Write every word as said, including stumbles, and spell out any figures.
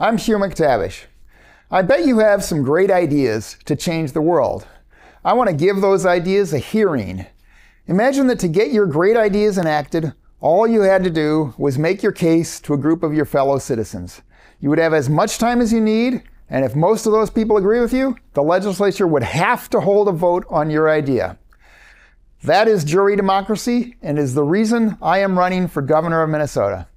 I'm Hugh McTavish. I bet you have some great ideas to change the world. I want to give those ideas a hearing. Imagine that to get your great ideas enacted, all you had to do was make your case to a group of your fellow citizens. You would have as much time as you need, and if most of those people agree with you, the legislature would have to hold a vote on your idea. That is jury democracy and is the reason I am running for governor of Minnesota.